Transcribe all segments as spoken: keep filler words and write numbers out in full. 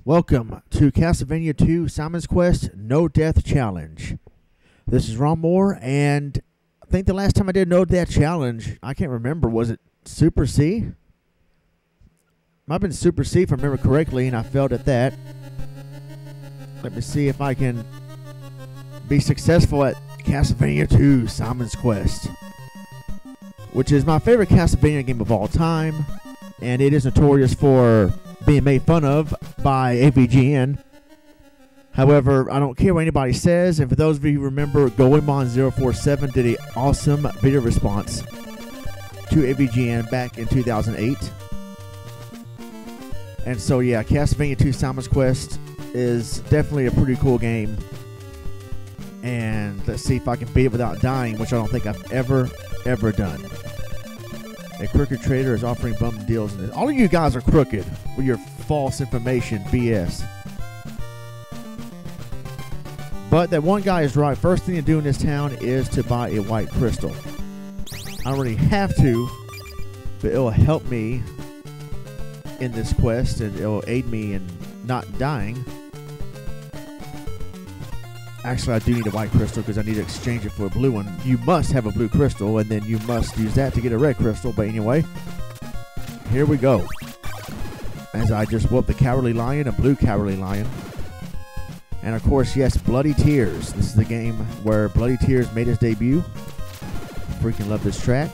Welcome to Castlevania two Simon's Quest No Death Challenge. This is Ron Moore, and I think the last time I did No Death Challenge, I can't remember, was it Super C? Might have been Super C if I remember correctly, and I failed at that. Let me see if I can be successful at Castlevania two Simon's Quest, which is my favorite Castlevania game of all time, and it is notorious for being made fun of by A V G N. However, I don't care what anybody says, and for those of you who remember, Goemon zero four seven did an awesome video response to A V G N back in two thousand eight. And so yeah, Castlevania two Simon's Quest is definitely a pretty cool game. And let's see if I can beat it without dying, which I don't think I've ever, ever done. A crooked trader is offering bum deals in this. All of you guys are crooked with your false information B S. But that one guy is right. First thing to do in this town is to buy a white crystal. I don't really have to, but it will help me in this quest, and it will aid me in not dying. Actually, I do need a white crystal because I need to exchange it for a blue one. You must have a blue crystal, and then you must use that to get a red crystal. But anyway, here we go. As I just whoop the Cowardly Lion, a blue Cowardly Lion. And of course, yes, Bloody Tears. This is the game where Bloody Tears made his debut. Freaking love this track.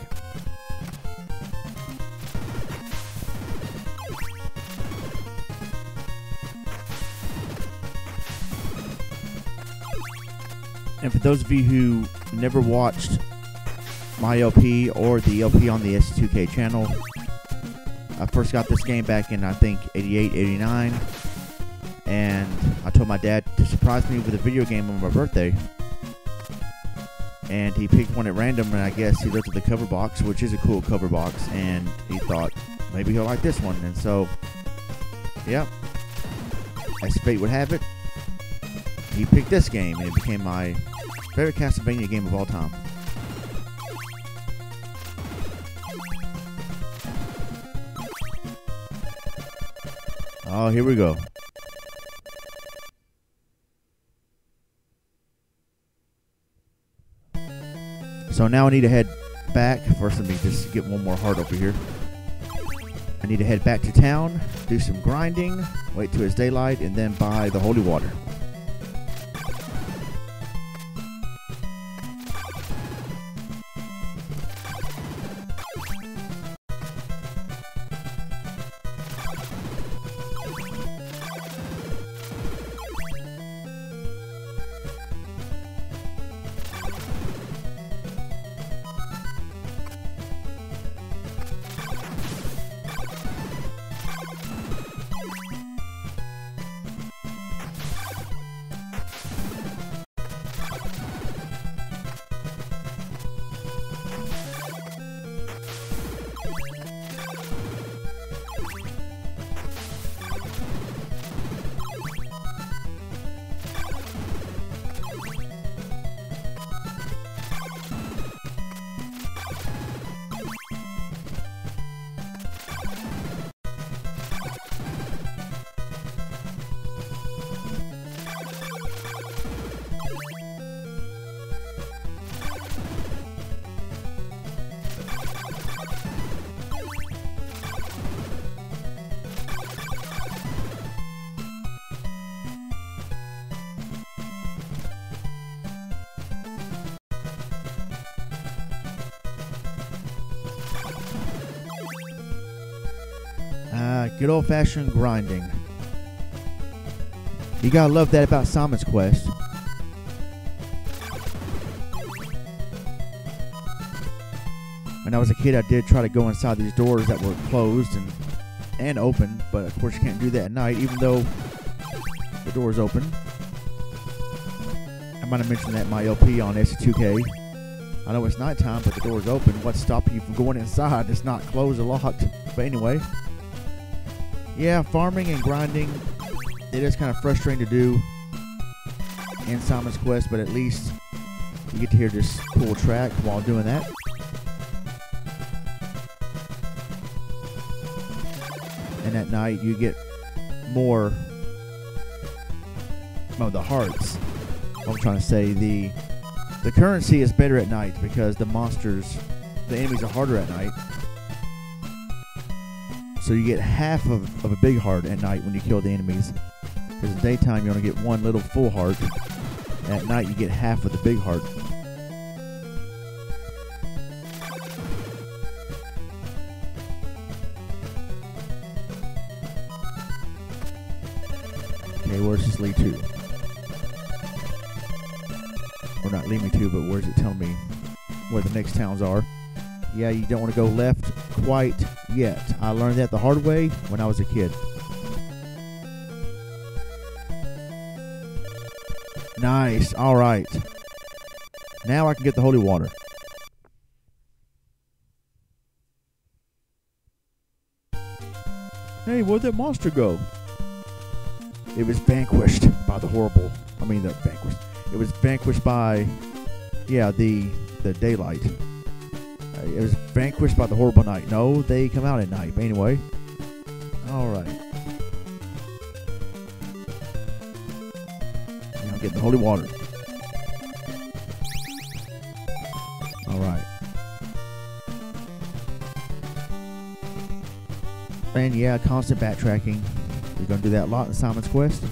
And for those of you who never watched my L P or the L P on the S two K channel, I first got this game back in, I think, eighty-eight, eighty-nine. And I told my dad to surprise me with a video game on my birthday. And he picked one at random, and I guess he looked at the cover box, which is a cool cover box, and he thought, maybe he'll like this one. And so, yeah, as fate would have it, he picked this game, and it became my favorite Castlevania game of all time. Oh, here we go. So now I need to head back. First, let me just get one more heart over here. I need to head back to town, do some grinding, wait till it's daylight, and then buy the holy water. Uh, good old-fashioned grinding. You gotta love that about Simon's Quest. When I was a kid, I did try to go inside these doors that were closed and and open, but of course you can't do that at night, even though the door is open. I might have mentioned that in my L P on S two K. I know it's nighttime, but the door is open. What's stopping you from going inside? It's not closed or locked. But anyway, yeah, farming and grinding, it is kind of frustrating to do in Simon's Quest, but at least you get to hear this cool track while doing that. And at night you get more oh, the hearts. I'm trying to say the the currency is better at night because the monsters, the enemies are harder at night. So you get half of, of a big heart at night when you kill the enemies. Because in the daytime you only get one little full heart. At night you get half of the big heart. Okay, where's this lead to? Or not lead me to, but where's it telling me where the next towns are? Yeah, you don't want to go left quite yet. I learned that the hard way when I was a kid. Nice. All right. Now I can get the holy water. Hey, where'd that monster go? It was vanquished by the horrible. I mean, the vanquished. It was vanquished by, yeah, the the daylight. Uh, it was vanquished by the horrible night. No, they come out at night. But anyway, all right. Now get the holy water. All right. And yeah, constant backtracking. You're gonna do that a lot in Simon's Quest.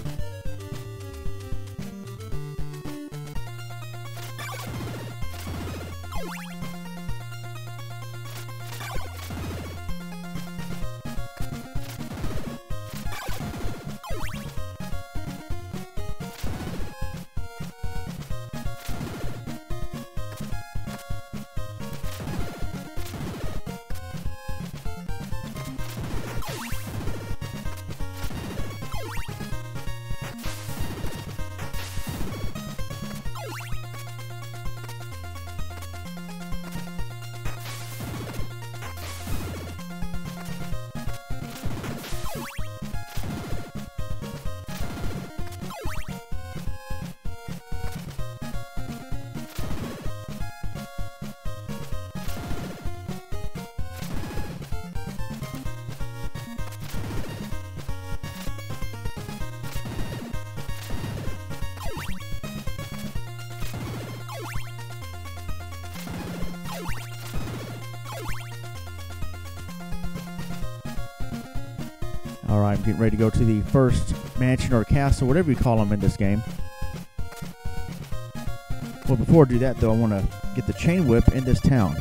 Alright, I'm getting ready to go to the first mansion or castle, whatever you call them in this game. Well, before I do that, though, I want to get the chain whip in this town.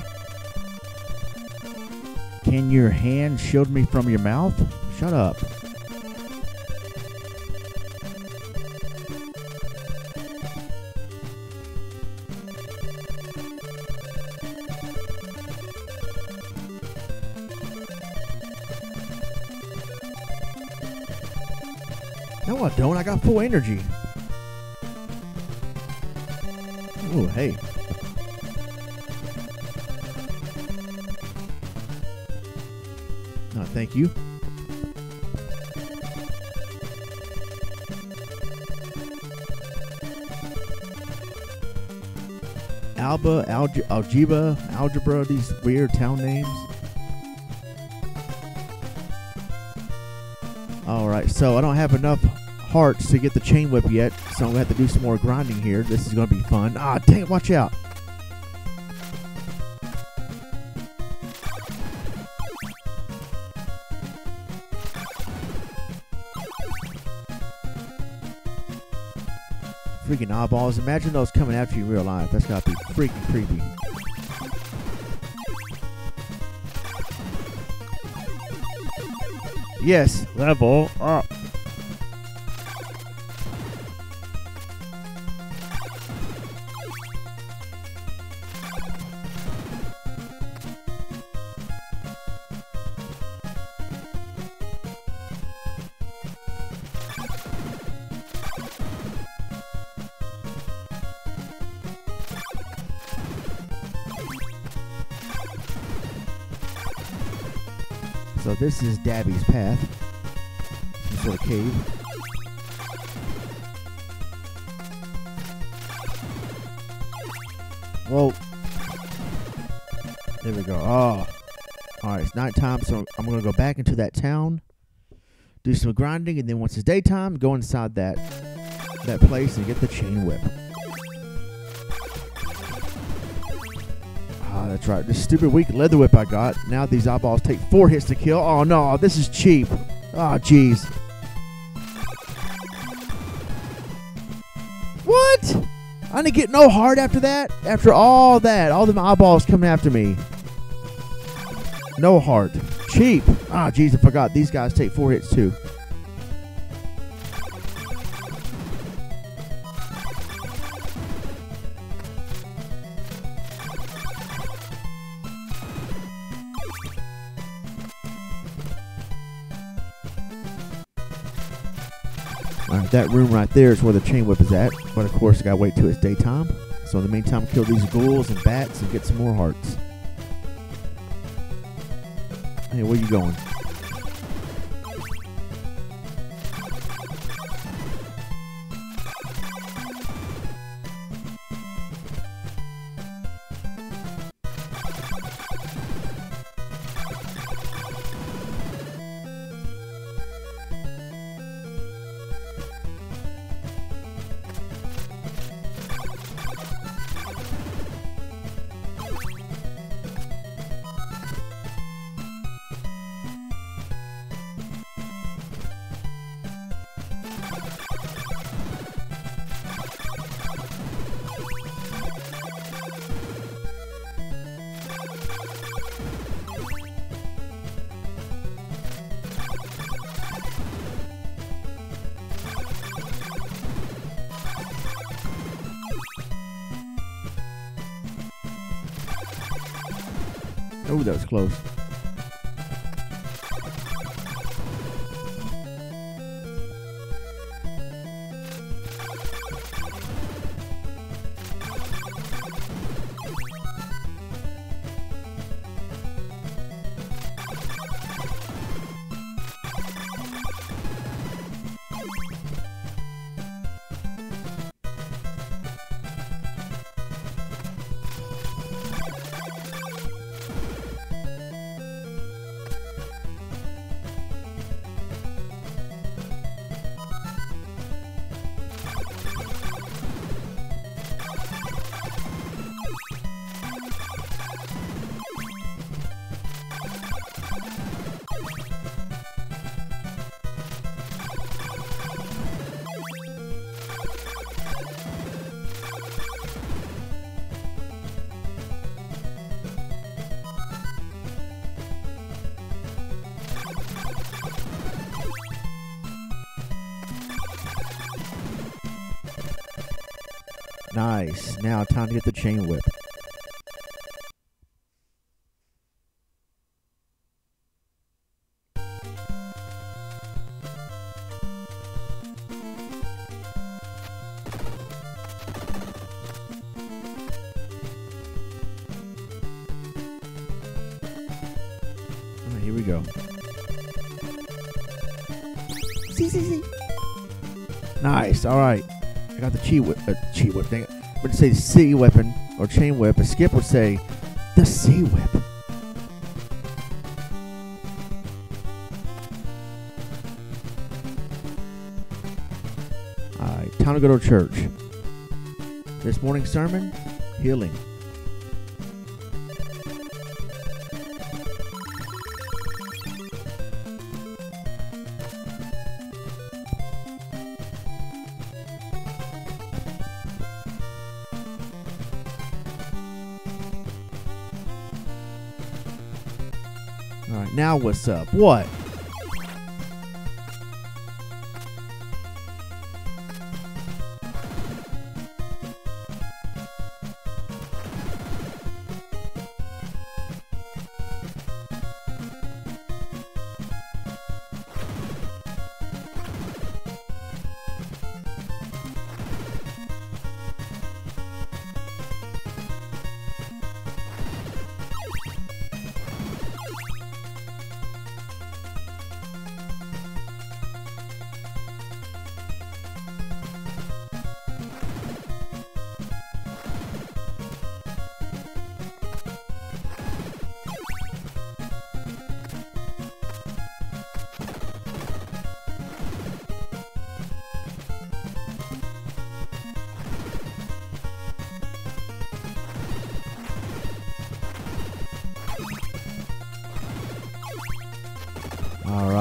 Can your hand shield me from your mouth? Shut up. No, I don't. I got full energy. Oh, hey. No, thank you. Alba, Alge Algebra, Algebra, these weird town names. Alright, so I don't have enough hearts to get the chain whip yet, so I'm going to have to do some more grinding here. This is going to be fun. Ah, dang it, watch out. Freaking eyeballs. Imagine those coming after you in real life. That's got to be freaking creepy. Yes, level up. So this is Dabby's path. Some sort of cave. Whoa. There we go. Oh. Alright, it's nighttime, so I'm going to go back into that town. Do some grinding, and then once it's daytime, go inside that that place and get the chain whip. Ah, that's right. This stupid weak leather whip I got. Now these eyeballs take four hits to kill. Oh no, this is cheap. Ah, oh, jeez. What? I didn't get no heart after that? After all that, all them eyeballs coming after me. No heart. Cheap. Ah, jeez, I forgot. These guys take four hits too. Alright, that room right there is where the chain whip is at. But of course, I gotta wait till it's daytime. So in the meantime, kill these ghouls and bats and get some more hearts. Hey, where you going? Oh, that was close. Nice. Now time to get the chain whip. Alright, here we go. See, see, see. Nice. All right. I got the chi whip. Uh, chi whip. Dang it. I would say sea weapon or chain whip. A Skip would say the sea whip. All right. Time to go to church. This morning's sermon: healing. All right, now what's up? What?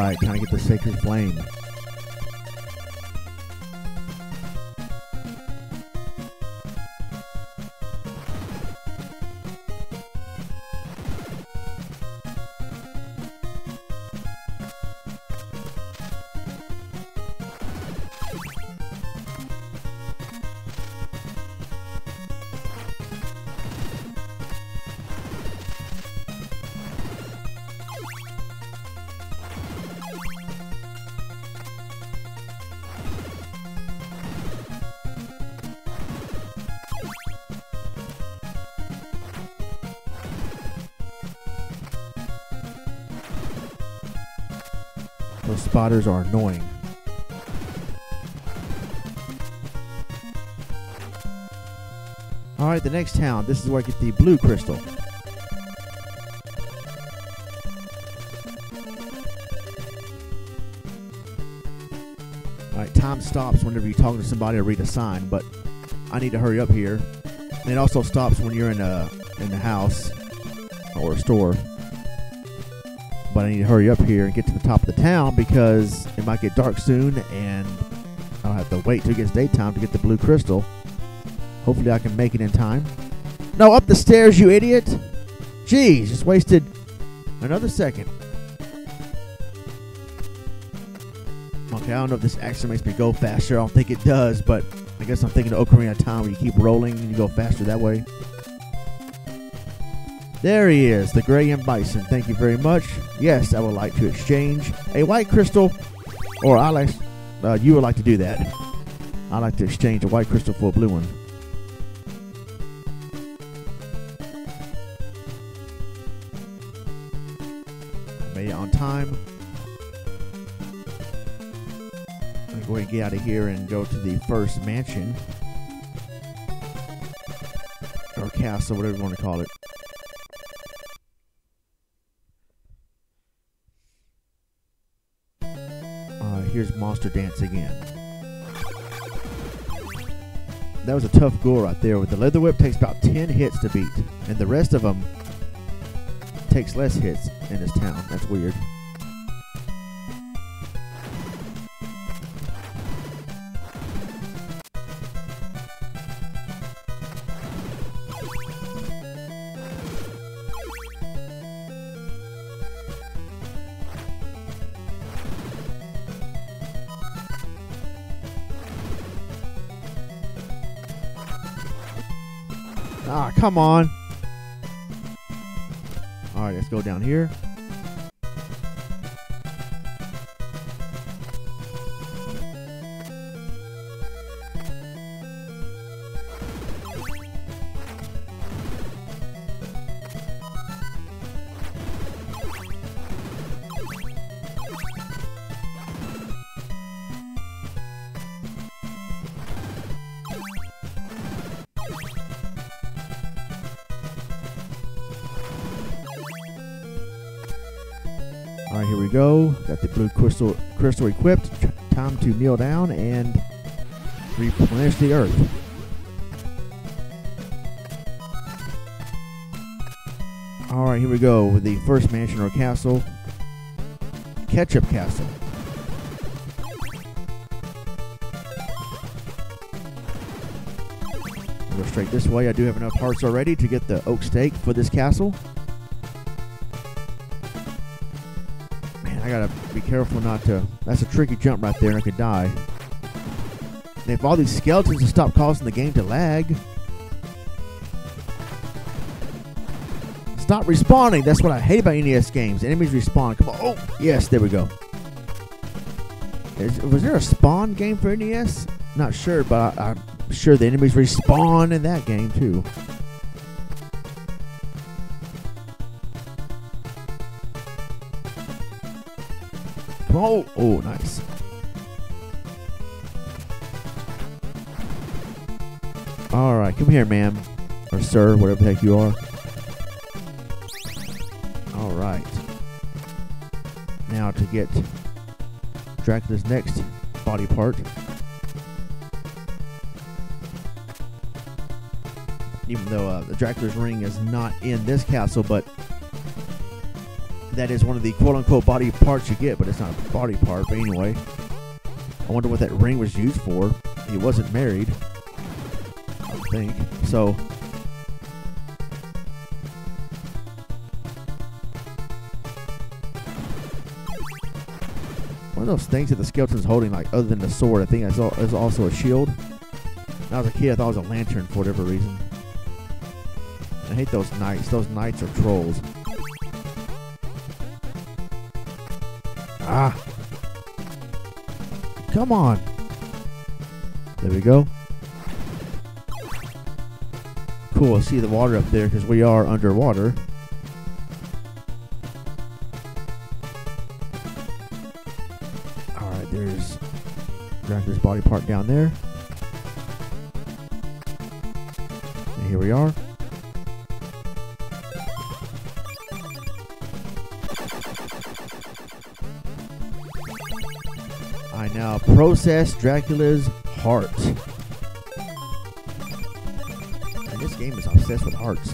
Alright, time to get the sacred flame. Those spotters are annoying. Alright, the next town. This is where I get the blue crystal. Alright, time stops whenever you're talking to somebody or read a sign, but I need to hurry up here. And it also stops when you're in a in the house or a store. But I need to hurry up here and get to the top of the town because it might get dark soon and I'll have to wait till it gets daytime to get the blue crystal. Hopefully I can make it in time. No, up the stairs, you idiot! Jeez, just wasted another second. Okay, I don't know if this actually makes me go faster. I don't think it does, but I guess I'm thinking of Ocarina of Time where you keep rolling and you go faster that way. There he is, the Gray M. Bison. Thank you very much. Yes, I would like to exchange a white crystal, or I like, uh, you would like to do that. I like to exchange a white crystal for a blue one. I made it on time. I'm going to go ahead and get out of here and go to the first mansion, or castle, whatever you want to call it. Here's Monster Dance again. That was a tough goal right there. With the Leather Whip takes about ten hits to beat, and the rest of them takes less hits in this town. That's weird. Ah, come on. Alright, let's go down here. Alright, here we go. Got the blue crystal crystal equipped. Time to kneel down and replenish the earth. Alright, here we go with the first mansion or castle. Ketchup Castle. Go straight this way. I do have enough hearts already to get the oak stake for this castle. I gotta be careful not to. That's a tricky jump right there, and I could die. And if all these skeletons will stop causing the game to lag. Stop respawning. That's what I hate about N E S games. Enemies respawn. Come on. Oh, yes, there we go. Is, was there a spawn game for N E S? Not sure, but I, I'm sure the enemies respawn in that game too. Oh, oh, nice. Alright, come here, ma'am. Or sir, whatever the heck you are. Alright. Now to get Dracula's next body part. Even though uh, the Dracula's ring is not in this castle, but that is one of the quote-unquote body parts you get, but it's not a body part. But anyway, I wonder what that ring was used for. He wasn't married, I don't think. So, one of those things that the skeleton's holding, like other than the sword, I think is also a shield. When I was a kid, I thought it was a lantern for whatever reason. I hate those knights. Those knights are trolls. Ah. Come on. There we go. Cool. See the water up there because we are underwater. Alright, there's Dracula's body part down there. And here we are. I now process Dracula's heart. And this game is obsessed with hearts.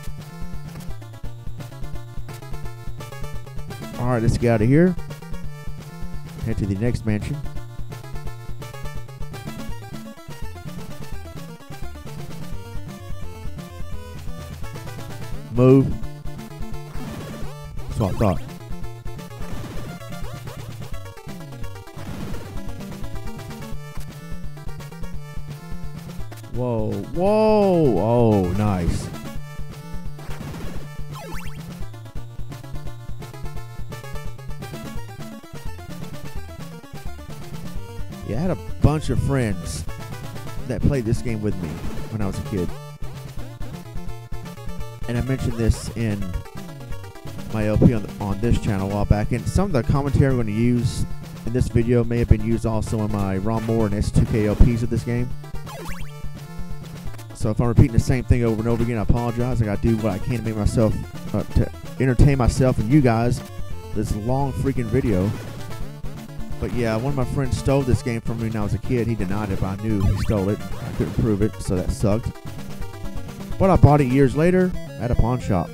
Alright, let's get out of here. Head to the next mansion. Move. That's what I thought. Whoa, whoa, oh, nice. Yeah, I had a bunch of friends that played this game with me when I was a kid. And I mentioned this in my L P on, the, on this channel a while back. And some of the commentary I'm going to use in this video may have been used also in my Ron Moore and S two K L Ps of this game. So if I'm repeating the same thing over and over again, I apologize. I gotta do what I can to make myself, uh, to entertain myself and you guys. This long freaking video. But yeah, one of my friends stole this game from me when I was a kid. He denied it, but I knew he stole it. I couldn't prove it, so that sucked. But I bought it years later at a pawn shop.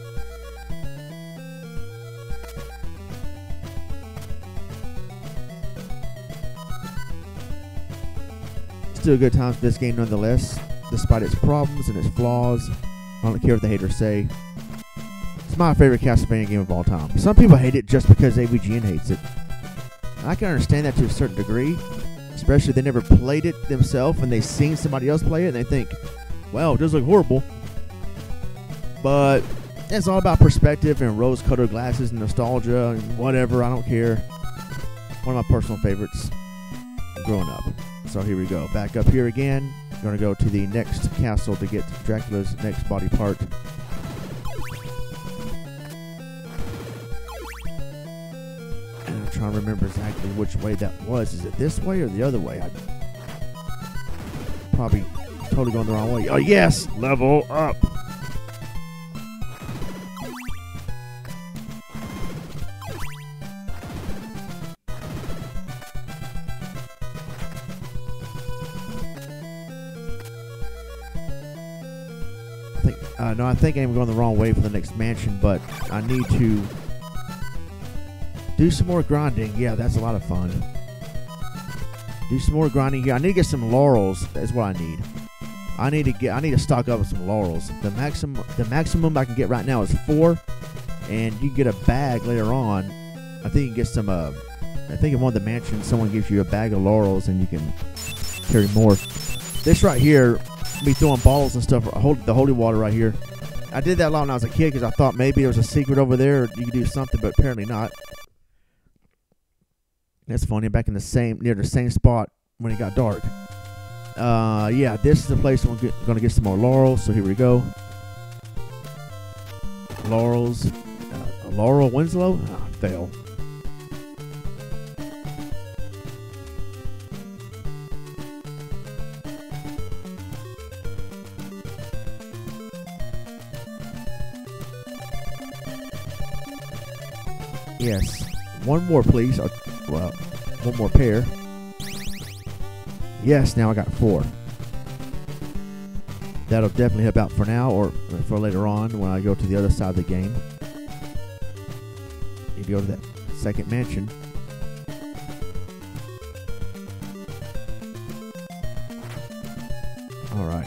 Still good times for this game nonetheless. Despite its problems and its flaws, I don't care what the haters say. It's my favorite Castlevania game of all time. Some people hate it just because A V G N hates it. I can understand that to a certain degree, especially if they never played it themselves and they've seen somebody else play it and they think, well, it does look horrible. But it's all about perspective and rose-colored glasses and nostalgia and whatever. I don't care. One of my personal favorites growing up. So here we go. Back up here again. Going to go to the next castle to get Dracula's next body part. And I'm trying to remember exactly which way that was. Is it this way or the other way? I probably totally going the wrong way. Oh yes, level up. Uh, no, I think I'm going the wrong way for the next mansion, but I need to do some more grinding. Yeah, that's a lot of fun. Do some more grinding here. I need to get some laurels. That's what I need. I need to get. I need to stock up with some laurels. The maximum, the maximum I can get right now is four, and you can get a bag later on. I think you can get some. Uh, I think in one of the mansions, someone gives you a bag of laurels, and you can carry more. This right here. Me throwing bottles and stuff, hold the holy water right here. I did that a lot when I was a kid because I thought maybe there was a secret over there, or you could do something, but apparently not. That's funny. Back in the same near the same spot when it got dark. Uh, yeah, this is the place we're going to get some more laurels. So here we go. Laurels, uh, Laurel Winslow. Oh, fail. Yes. One more, please. Or, well, one more pair. Yes, now I got four. That'll definitely help out for now or for later on when I go to the other side of the game. Need to go to that second mansion. All right.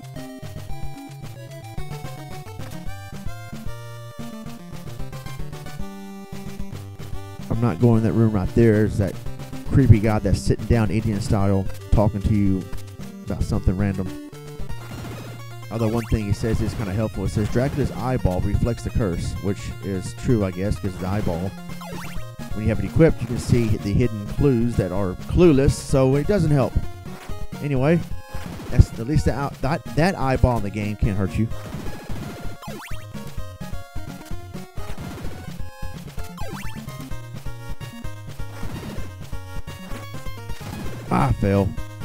I'm not going in that room right there. There's that creepy guy that's sitting down Indian style talking to you about something random. Although one thing he says is kind of helpful. It says Dracula's eyeball reflects the curse, which is true, I guess, because the eyeball, when you have it equipped, you can see the hidden clues that are clueless, so it doesn't help. Anyway, that's, at least the, that, that eyeball in the game can't hurt you. Ah, fail.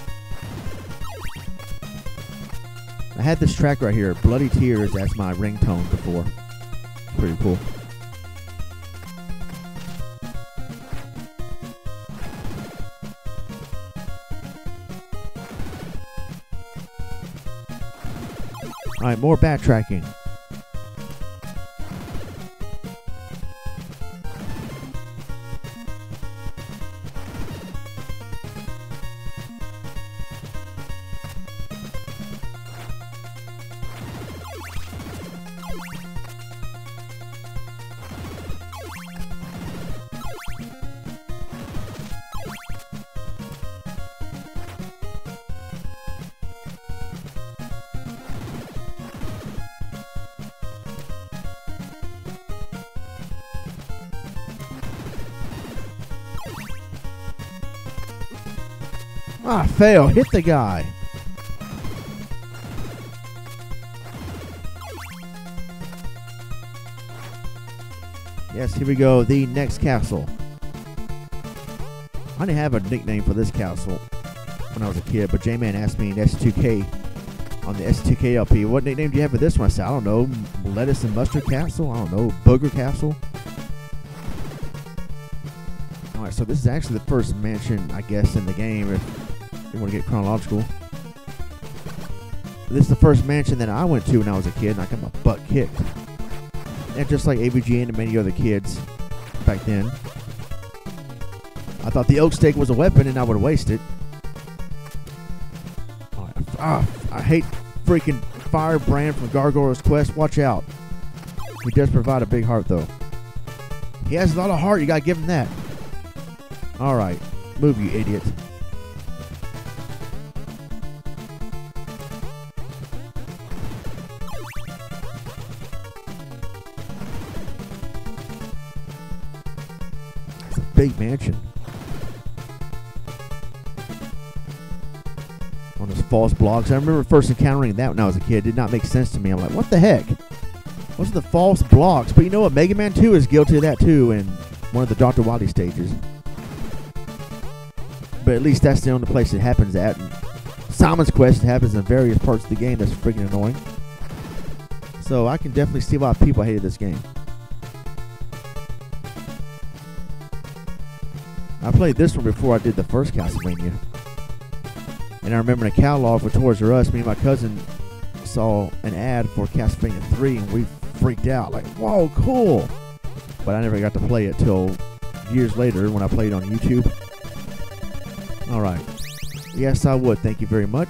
I had this track right here, Bloody Tears, as my ringtone before. It's pretty cool. Alright, more backtracking. Ah, fail. Hit the guy. Yes, here we go. The next castle. I didn't have a nickname for this castle when I was a kid, but J-Man asked me in S two K, on the S two K L P, what nickname do you have for this one? I said, I don't know, Lettuce and Mustard Castle? I don't know, Booger Castle? Alright, so this is actually the first mansion, I guess, in the game, if you want to get chronological. This is the first mansion that I went to when I was a kid, and I got my butt kicked. And just like A V G N and many other kids back then, I thought the oak stake was a weapon and I would waste it. Oh, ah, I hate freaking Firebrand from Gargoyle's Quest. Watch out. He does provide a big heart, though. He has a lot of heart. You gotta give him that. Alright. Move, you idiot. It's a big mansion. On those false blocks. I remember first encountering that when I was a kid. It did not make sense to me. I'm like, what the heck? What's the false blocks? But you know what? Mega Man two is guilty of that too in one of the Doctor Wily stages. But at least that's the only place it happens at. And Simon's Quest happens in various parts of the game. That's freaking annoying. So I can definitely see why people hated this game. I played this one before I did the first Castlevania. And I remember in a catalog for Toys R Us, me and my cousin saw an ad for Castlevania three, and we freaked out. Like, whoa, cool. But I never got to play it till years later when I played on YouTube. Alright. Yes, I would. Thank you very much.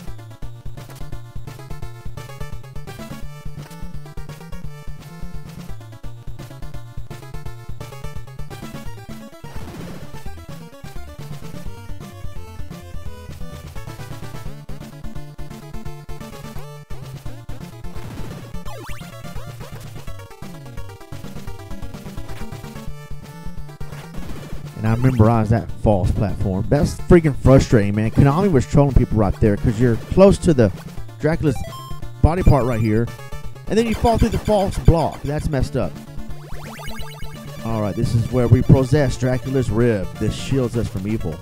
And I memorized that false platform. That's freaking frustrating, man. Konami was trolling people right there because you're close to the Dracula's body part right here, and then you fall through the false block. That's messed up. Alright, this is where we possess Dracula's rib. This shields us from evil.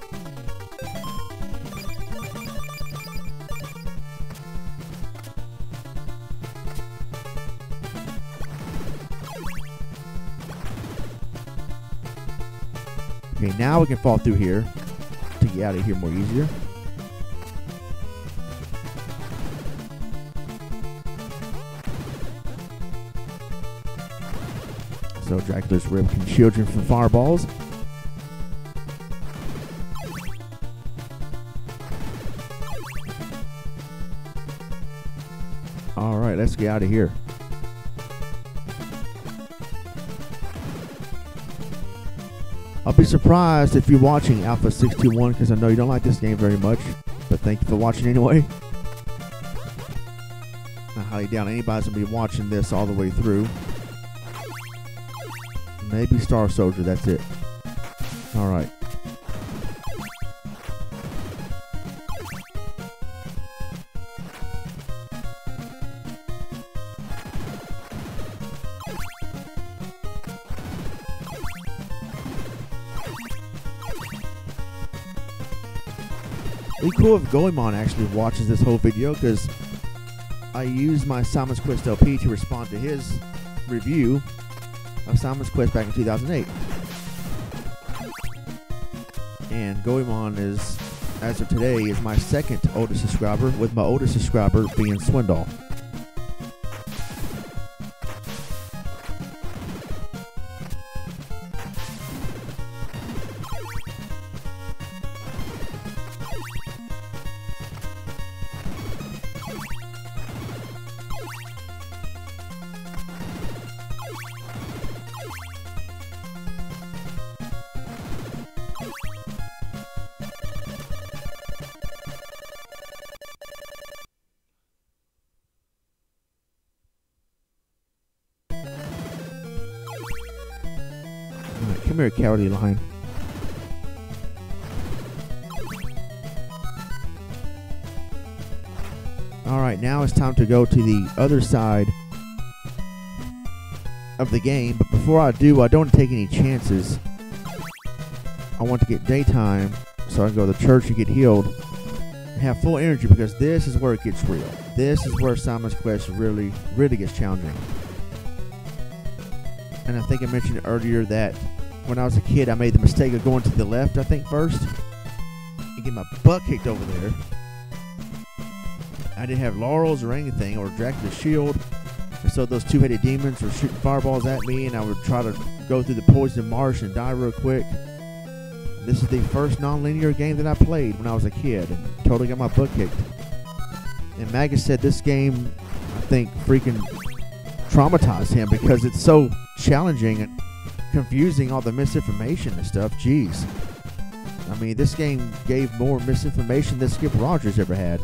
Okay, now we can fall through here to get out of here more easier. So Dracula's Rib can shield you from fireballs. Alright, let's get out of here. I'll be surprised if you're watching Alpha six two one because I know you don't like this game very much. But thank you for watching anyway. I highly doubt anybody's going to be watching this all the way through. Maybe Star Soldier, that's it. Alright. It'd be cool if Goemon actually watches this whole video, because I used my Simon's Quest L P to respond to his review of Simon's Quest back in two thousand eight. And Goemon is, as of today, is my second oldest subscriber, with my oldest subscriber being Swindoll. Come here, cowardly lion. Alright, now it's time to go to the other side of the game. But before I do, I don't take any chances. I want to get daytime so I can go to the church and get healed and have full energy, because this is where it gets real. This is where Simon's Quest really, really gets challenging. And I think I mentioned earlier that when I was a kid, I made the mistake of going to the left, I think, first, and get my butt kicked over there. I didn't have laurels or anything, or Dracula's shield, and so those two-headed demons were shooting fireballs at me, and I would try to go through the poison marsh and die real quick. This is the first non-linear game that I played when I was a kid, and totally got my butt kicked. And Magus said this game, I think, freaking traumatized him, because it's so challenging and confusing, all the misinformation and stuff. Jeez. I mean, this game gave more misinformation than Skip Rogers ever had.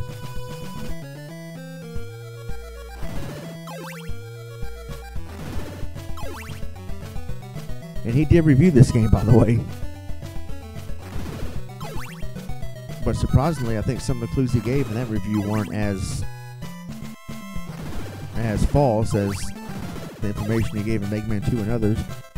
And he did review this game, by the way. But surprisingly, I think some of the clues he gave in that review weren't as as false as the information he gave in Mega Man two and others.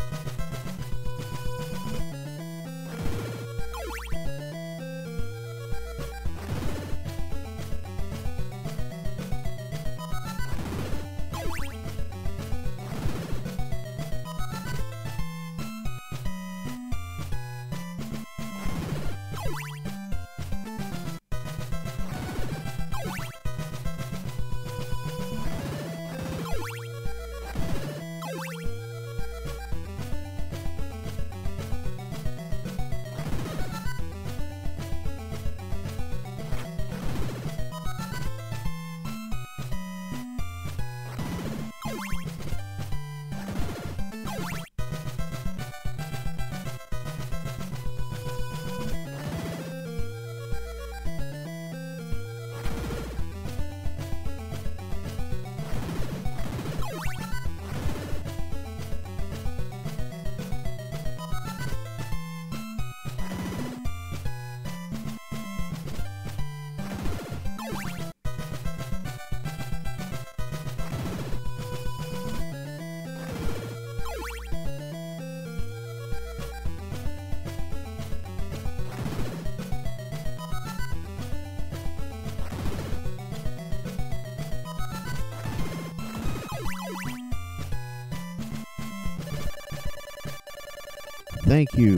Thank you.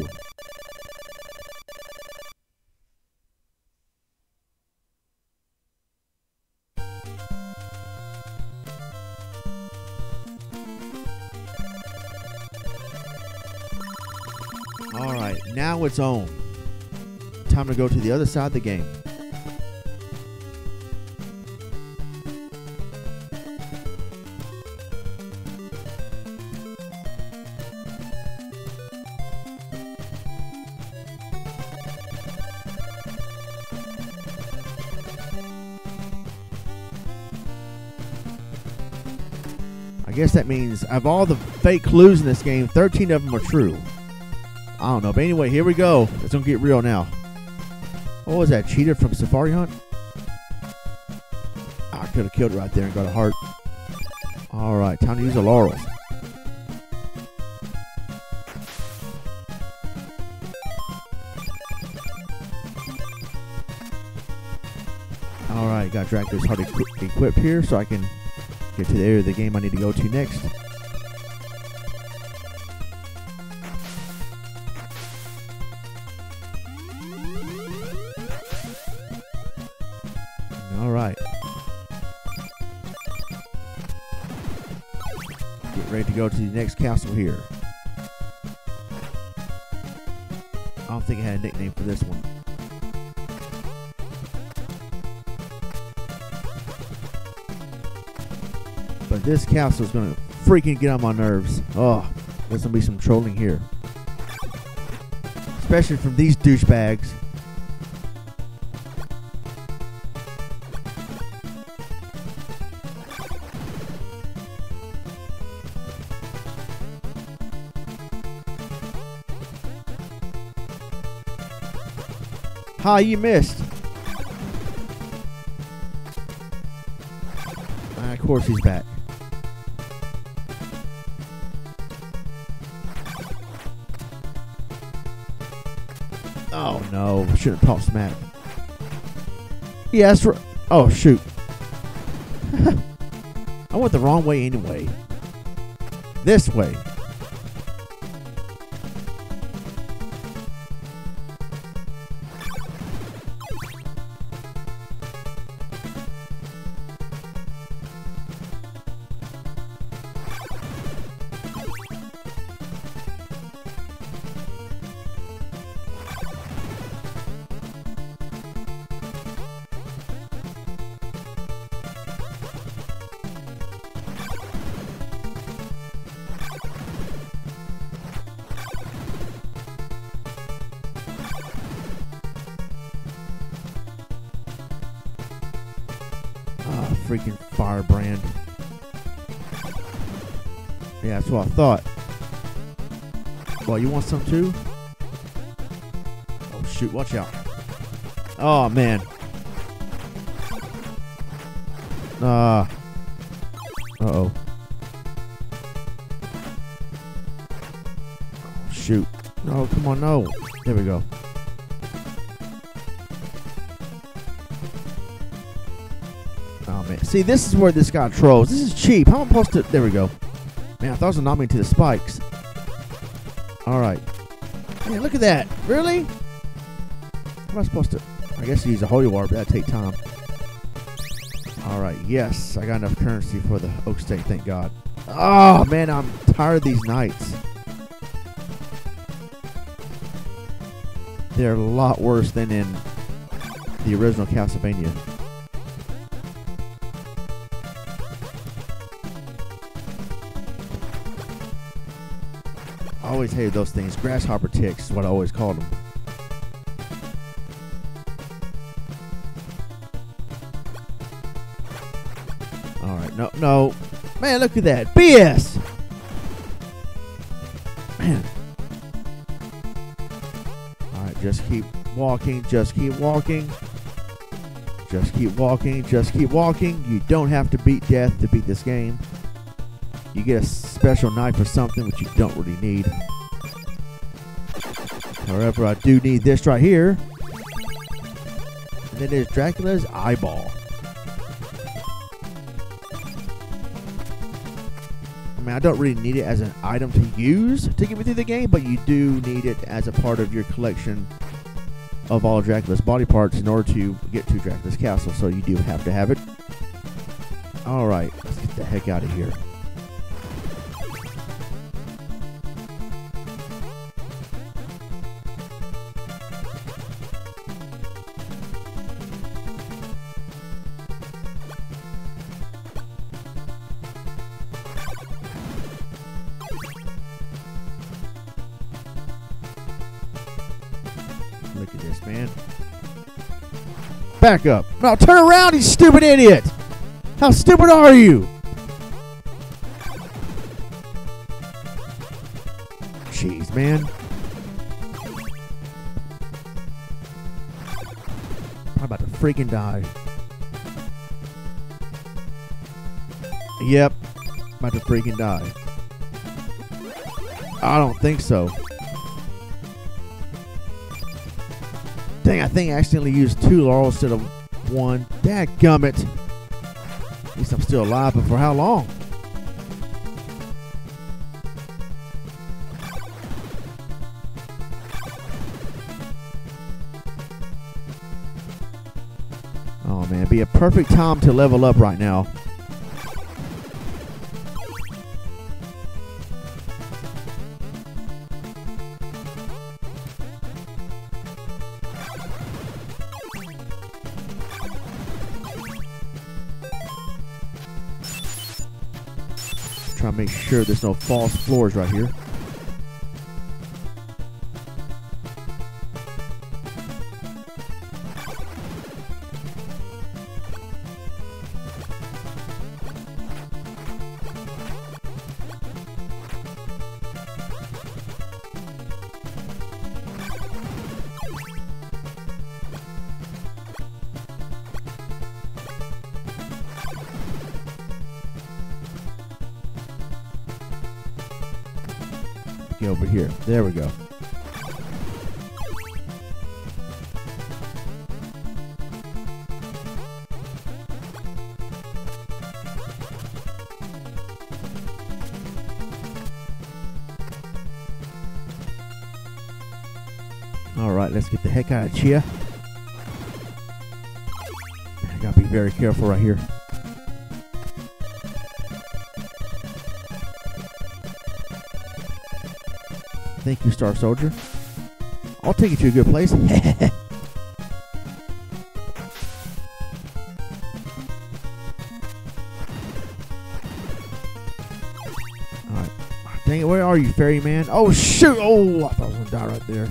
now it's on. Time to go to the other side of the game. I guess that means of all the fake clues in this game, thirteen of them are true. I don't know, but anyway, here we go. It's gonna get real now. What was that? Cheetah from Safari Hunt? I could have killed it right there and got a heart. Alright, time to use the laurels. Alright, got Dracula's heart equi equipped here so I can get to the area of the game I need to go to next. Alright. Get ready to go to the next castle here. I don't think I had a nickname for this one. But this castle is going to freaking get on my nerves. Oh, there's going to be some trolling here. Especially from these douchebags. Ha, you missed. Uh, of course he's back. Oh no, should have talked smack. Yeah, that's right. Oh shoot. I went the wrong way anyway. This way. Ah, freaking firebrand. Yeah, that's what I thought. Well, you want some too? Oh shoot, watch out. Oh man. Uh, uh-oh. Oh, shoot. No, come on, no. There we go. Oh man. See, this is where this guy trolls. This is cheap. How am I supposed to... There we go. Man, I thought it was going to knock me into the spikes. Alright. Man, look at that. Really? How am I supposed to... I guess use a holy water, but that'd take time. Alright, yes. I got enough currency for the oak stake, thank God. Oh, man, I'm tired of these nights. They're a lot worse than in the original Castlevania. I always hated those things. Grasshopper ticks is what I always called them. Alright, no, no. Man, look at that. B S! Man. Alright, just keep walking. Just keep walking. Just keep walking. Just keep walking. You don't have to beat death to beat this game. You get a special knife or something, which you don't really need. However, I do need this right here. And then there's Dracula's eyeball. I mean, I don't really need it as an item to use to get me through the game, but you do need it as a part of your collection of all Dracula's body parts in order to get to Dracula's castle. So you do have to have it. Alright, let's get the heck out of here. at this, man. Back up. No, turn around, you stupid idiot. How stupid are you? Jeez, man. I'm about to freaking die. Yep. About to freaking die. I don't think so. Dang, I think I accidentally used two laurels instead of one. Dadgummit. At least I'm still alive, but for how long? Oh man, it'd be a perfect time to level up right now. Try to make sure there's no false floors right here. Get over here. There we go. All right, let's get the heck out of Chia. I gotta be very careful right here. Thank you, Star Soldier. I'll take you to a good place. Alright. Dang it, where are you, ferryman? Oh, shoot! Oh, I thought I was gonna die right there.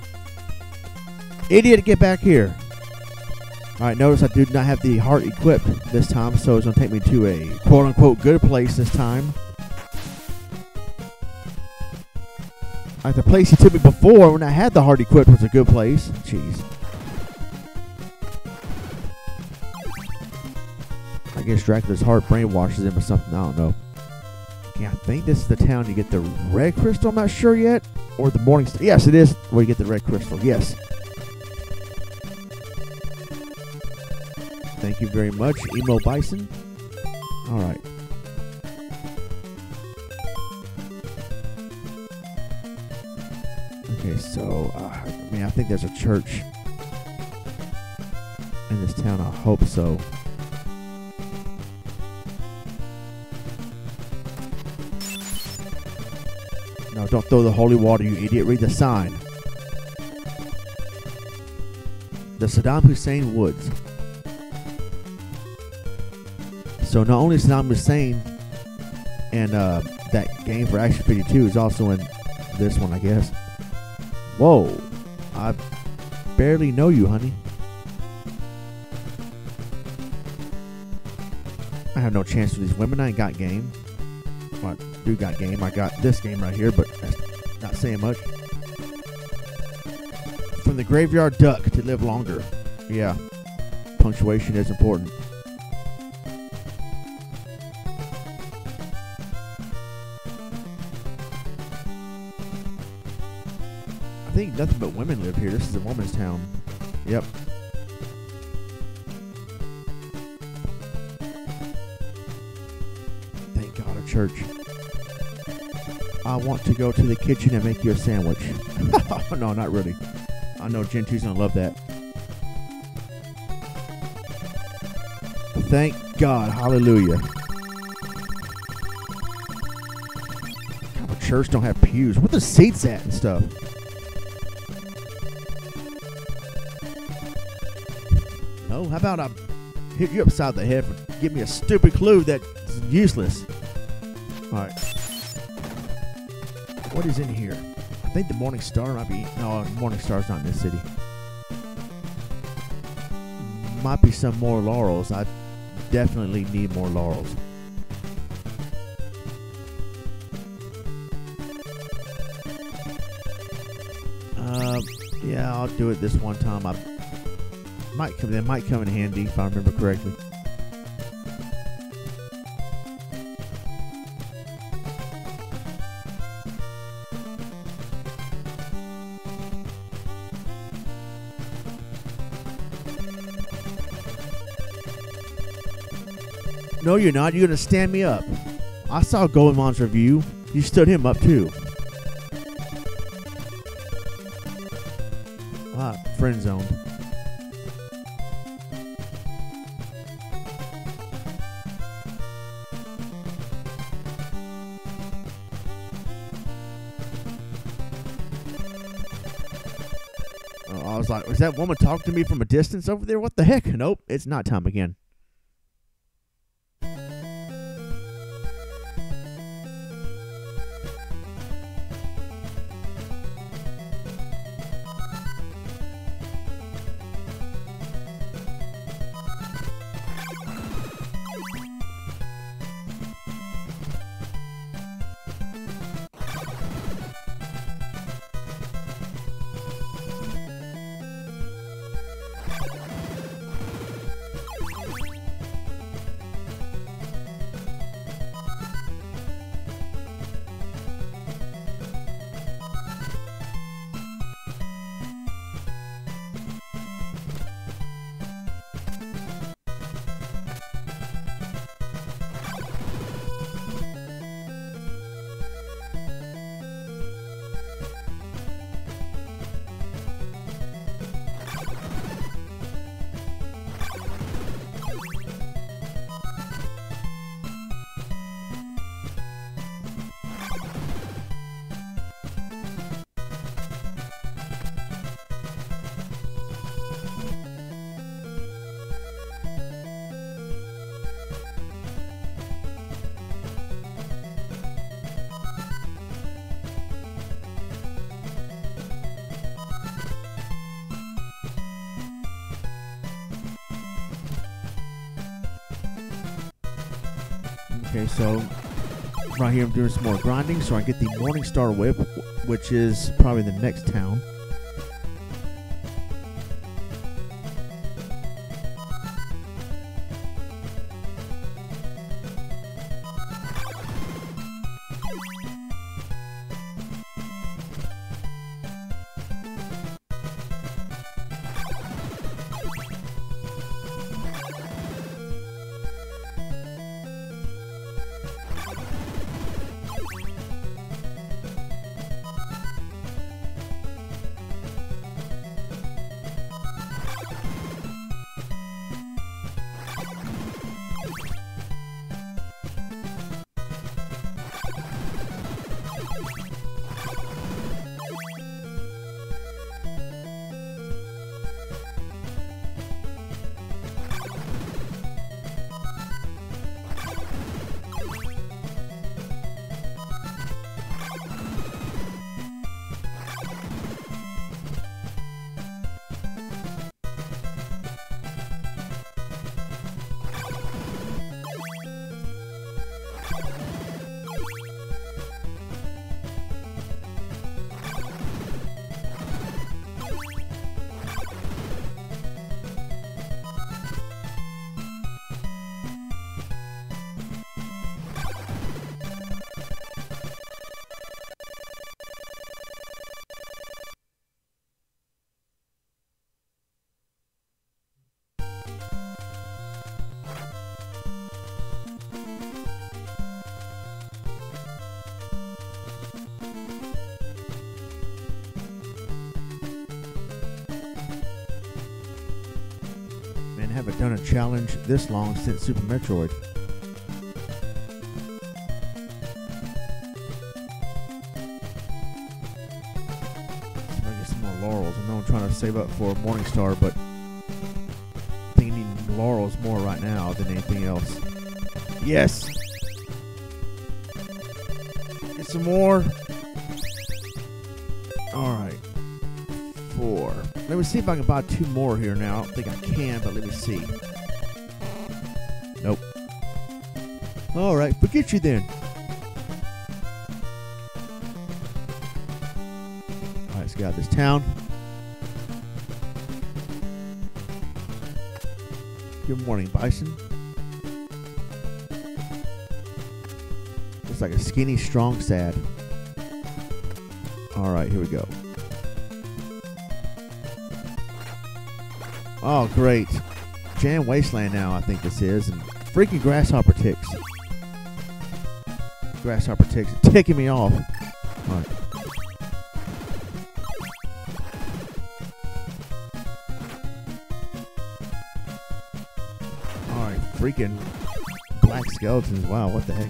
Idiot, get back here. Alright, notice I do not have the heart equipped this time, so it's gonna take me to a quote-unquote good place this time. Like the place he took me before when I had the heart equipped was a good place. Jeez. I guess Dracula's heart brainwashes him or something. I don't know. Yeah, I think this is the town you get the red crystal. I'm not sure yet. Or the morning star. Yes, it is where you get the red crystal. Yes. Thank you very much, Emo Bison. Alright. Okay, so, uh, I mean, I think there's a church in this town. I hope so. No, don't throw the holy water, you idiot. Read the sign. The Saddam Hussein Woods. So not only Saddam Hussein and uh, that game for Action fifty-two is also in this one, I guess. Whoa, I barely know you, honey. I have no chance with these women. I ain't got game. Well, I do got game. I got this game right here, but that's not saying much. From the graveyard duck to live longer. Yeah, punctuation is important. I think nothing but women live here. This is a woman's town. Yep. Thank God, a church. I want to go to the kitchen and make you a sandwich. No, not really. I know Gentu's gonna love that. Thank God. Hallelujah. How come church don't have pews? Where the seats at and stuff? No, how about I hit you upside the head for give me a stupid clue that's useless. Alright. What is in here? I think the Morning Star might be... No, Morning Star's not in this city. might be some more laurels. I definitely need more laurels. Uh, yeah, I'll do it this one time. I might come. That might come in handy if I remember correctly. No, you're not. You're gonna stand me up. I saw Goemon's review. You stood him up too. Ah, friend zoned. Oh, I was like, was that woman talking to me from a distance over there? What the heck? Nope, it's not time again. Okay, so right here I'm doing some more grinding so I get the Morningstar Whip, which is probably the next town. Haven't done a challenge this long since Super Metroid. So I get some more laurels. I know I'm trying to save up for Morningstar, but I think I need laurels more right now than anything else. Yes! Get some more. Alright. four. Let me see if I can buy two more here now. I don't think I can, but let me see. Nope. Alright, forget you then. Alright, let's get out of this town. Good morning, Bison. Looks like a skinny, strong, sad. Alright, here we go. Oh, great. Jam Wasteland now, I think this is. And freaking grasshopper ticks. Grasshopper ticks ticking me off. Alright. Alright, freaking black skeletons. Wow, what the heck?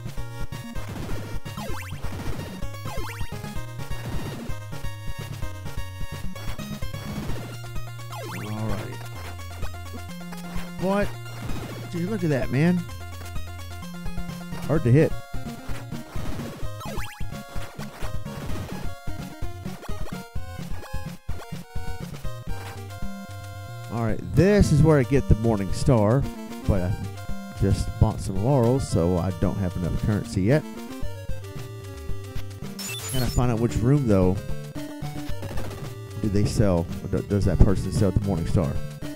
What? Dude, look at that, man. Hard to hit. Alright, this is where I get the Morning Star, but I just bought some laurels, so I don't have enough currency yet. Gotta find out which room, though, do they sell, or does that person sell the Morning Star?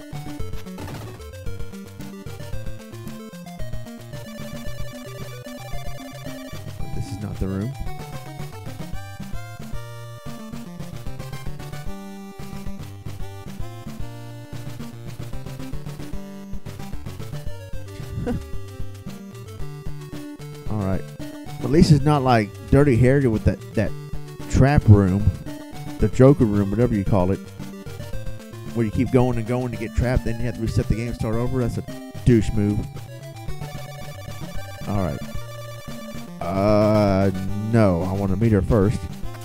The room. All right. At least it's not like Dirty Harry with that that trap room, the Joker room, whatever you call it, where you keep going and going to get trapped, then you have to reset the game, start over. That's a douche move. All right. Uh, no, I want to meet her first.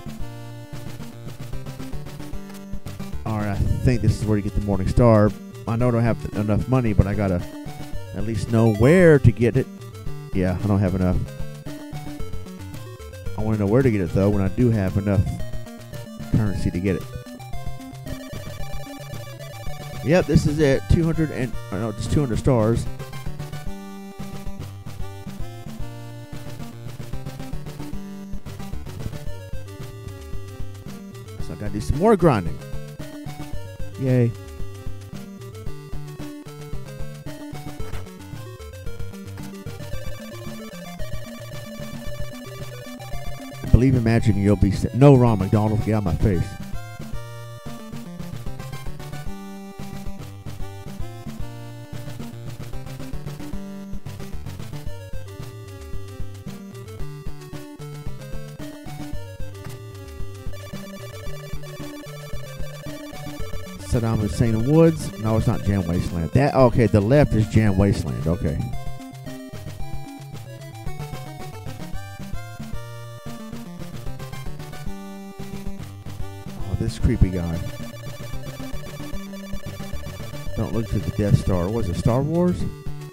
Alright, I think this is where you get the Morning Star. I know I don't have enough money, but I gotta at least know where to get it. Yeah, I don't have enough. I want to know where to get it, though, when I do have enough currency to get it. Yep, this is it. two hundred and, I know, just two hundred stars. Gotta do some more grinding. Yay. I believe in magic and you'll be set. No, Ron McDonald, get out of my face. Saddam Hussein Woods. No, it's not Jam Wasteland. That okay, the left is Jam Wasteland. Okay. Oh, this creepy guy. Don't look for the Death Star. Was it Star Wars?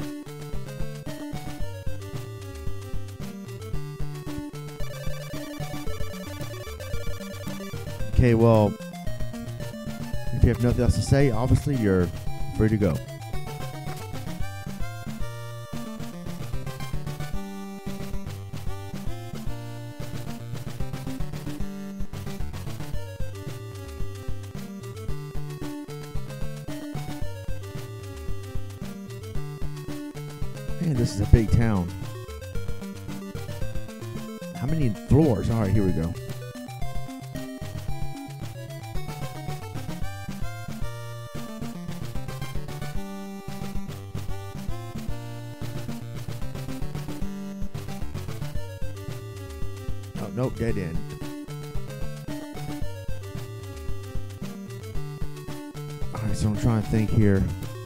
Okay, well, if you have nothing else to say, obviously you're free to go. Man, this is a big town. How many floors? All right, here we go. Nope, dead end. Alright, so I'm trying to think here.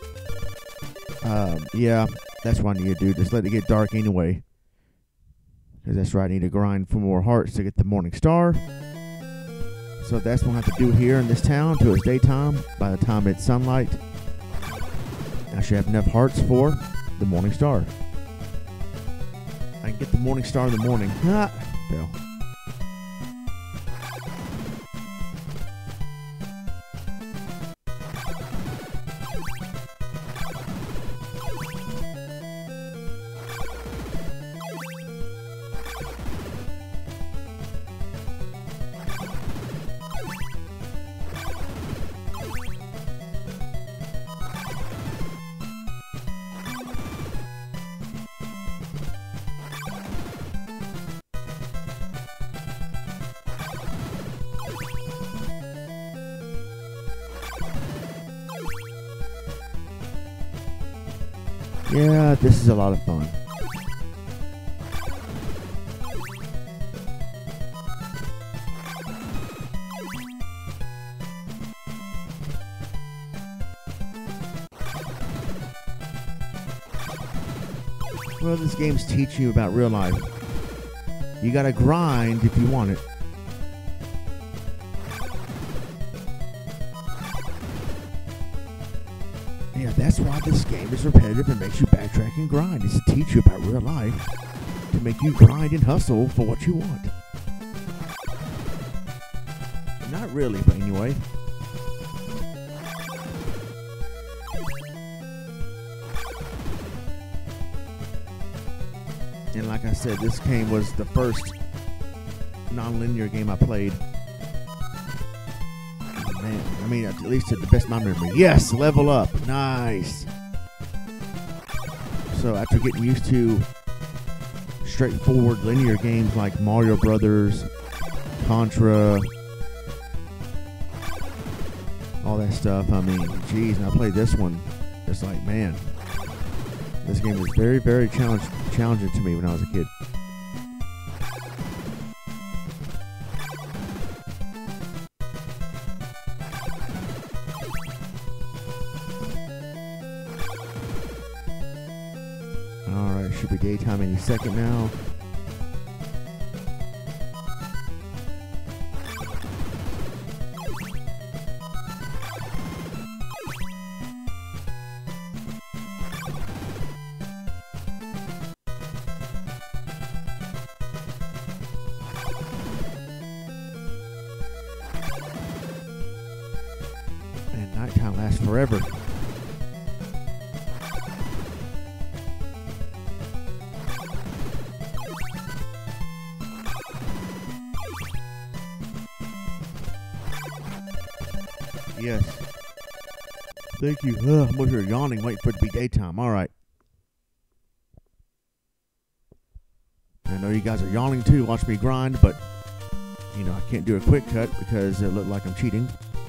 Um, yeah, that's what I need to do. Just let it get dark anyway. Because that's right, I need to grind for more hearts to get the Morning Star. So that's what I have to do here in this town until it's daytime. By the time it's sunlight, I should have enough hearts for the Morning Star. I can get the Morning Star in the morning. Ah, Bill. Yeah, this is a lot of fun. Well, this game's teaching you about real life. You gotta grind if you want it. Yeah, that's why this game is repetitive and makes you backtrack and grind. It's to teach you about real life, to make you grind and hustle for what you want. Not really, but anyway. And like I said, this game was the first non-linear game I played. Man, I mean, at least to the best of my memory. Yes, level up. Nice. So after getting used to straightforward linear games like Mario Brothers, Contra, all that stuff, I mean, geez, and I played this one. It's like, man, this game was very, very challenge, challenging to me when I was a kid. Alright, should be daytime any second now. And nighttime lasts forever. Yes. Thank you. Ugh, I'm over here yawning, waiting for it to be daytime. All right. I know you guys are yawning too. Watch me grind, but you know I can't do a quick cut because it looked like I'm cheating.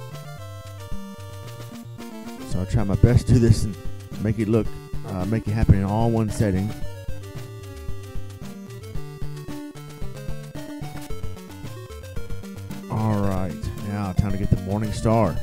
So I'll try my best to do this and make it look, uh, make it happen in all one setting. All right. Now time to get the morning star.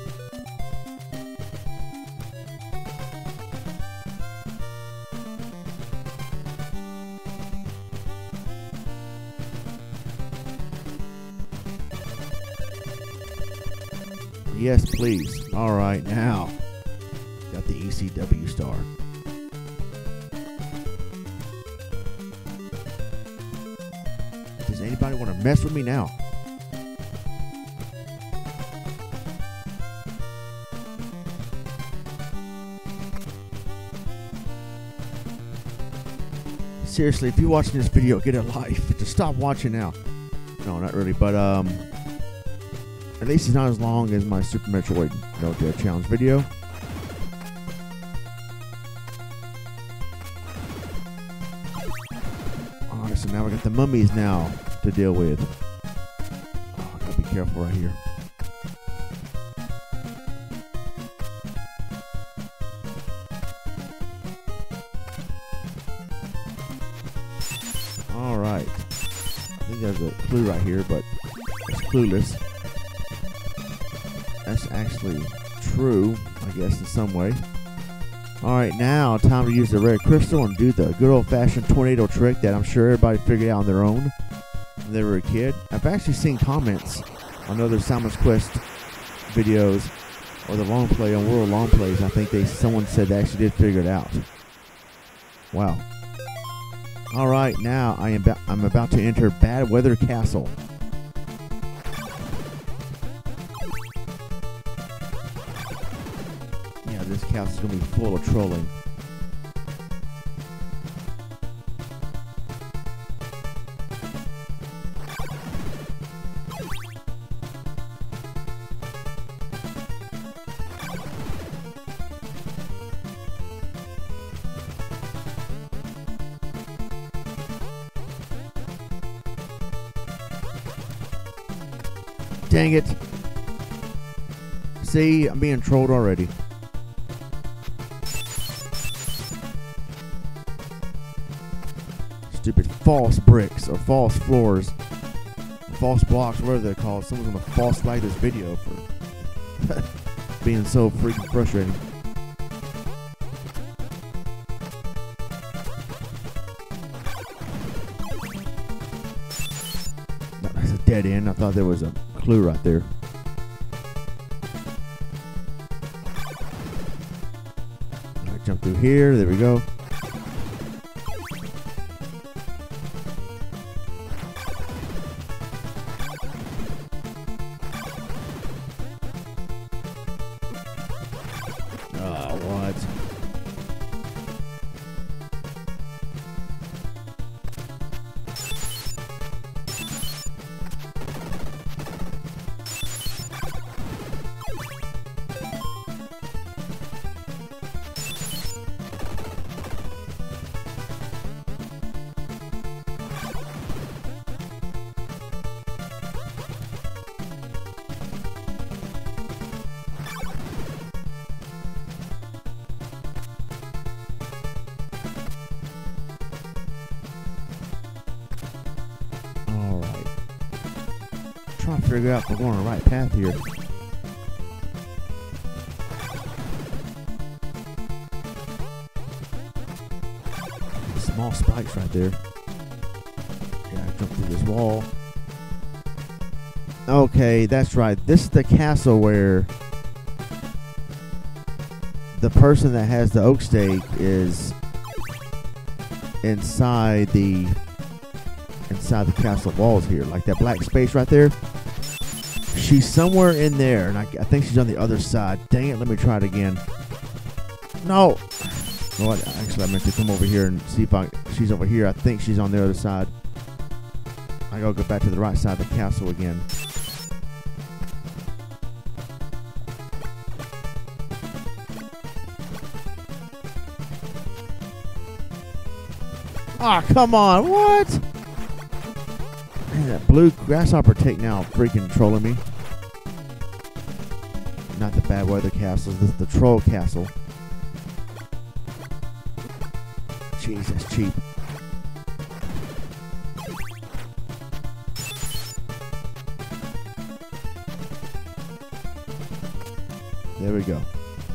Yes, please. All right, now got the E C W star. Does anybody want to mess with me now? Seriously, if you're watching this video, get a life. Just stop watching now. No, not really, but um. At least it's not as long as my Super Metroid No Death Challenge video. Alright, so now we got the mummies now to deal with. Oh, I gotta be careful right here. Alright. I think there's a clue right here, but it's clueless. That's actually true, I guess, in some way. Alright, now time to use the red crystal and do the good old-fashioned tornado trick that I'm sure everybody figured out on their own when they were a kid. I've actually seen comments on other Simon's Quest videos or the long play on World Long Plays. I think they someone said they actually did figure it out. Wow. Alright, now I am I'm about to enter Bad Weather Castle. This castle is going to be full of trolling. Dang it. See, I'm being trolled already. Stupid false bricks or false floors. False blocks, whatever they're called. Someone's gonna false flag this video for being so freaking frustrating. That's a dead end. I thought there was a clue right there. Alright, jump through here. There we go. Trying to figure out if we're going on the right path here. Small spikes right there. Yeah, I jumped through this wall. Okay, that's right. This is the castle where the person that has the oak stake is inside the inside the castle walls here, like that black space right there. She's somewhere in there, and I, I think she's on the other side. Dang it, let me try it again. No. Well, actually, I meant to come over here and see if I, she's over here. I think she's on the other side. I gotta go back to the right side of the castle again. Ah, oh, come on, what? Man, that blue grasshopper take now freaking trolling me. Not the bad weather castles, this is the troll castle. Jeez, that's cheap. There we go.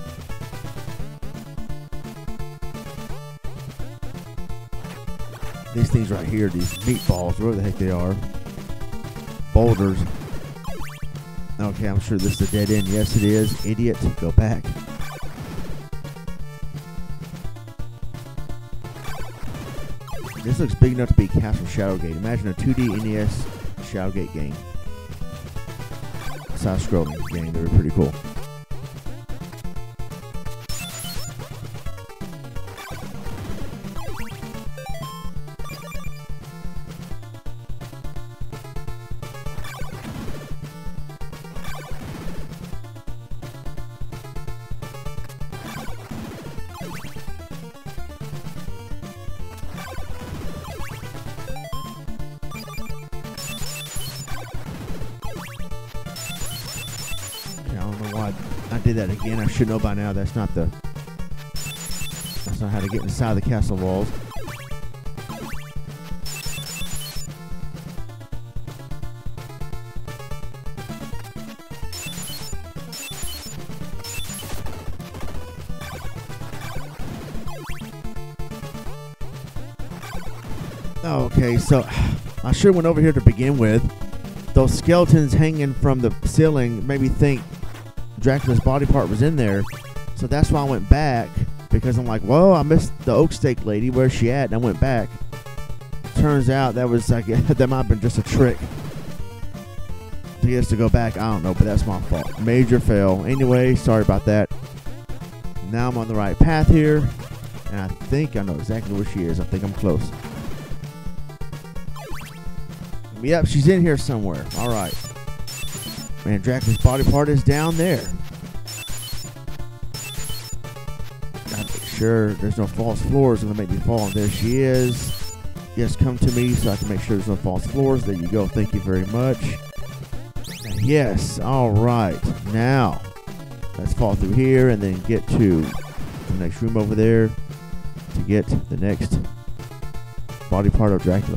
These things right here, these meatballs, whatever the heck they are. Boulders. Okay, I'm sure this is a dead end. Yes, it is. Idiot. Go back. This looks big enough to be Castle Shadowgate. Imagine a two D N E S Shadowgate game. Side-scrolling game. They were pretty cool. I did that again. I should know by now that's not the that's not how to get inside the castle walls. Okay, so I should have went over here to begin with. Those skeletons hanging from the ceiling made me think Dracula's body part was in there, so that's why I went back, because I'm like, whoa, I missed the oak stake lady, where's she at? And I went back. Turns out that was like that might have been just a trick to get us to go back. I don't know, but that's my fault. Major fail. Anyway, sorry about that. Now I'm on the right path here, and I think I know exactly where she is. I think I'm close. Yep, she's in here somewhere. All right. Man, Dracula's body part is down there. Gotta make sure there's no false floors gonna make me fall. There she is. Yes, come to me so I can make sure there's no false floors. There you go. Thank you very much. Yes. All right. Now, let's fall through here and then get to the next room over there to get the next body part of Dracula.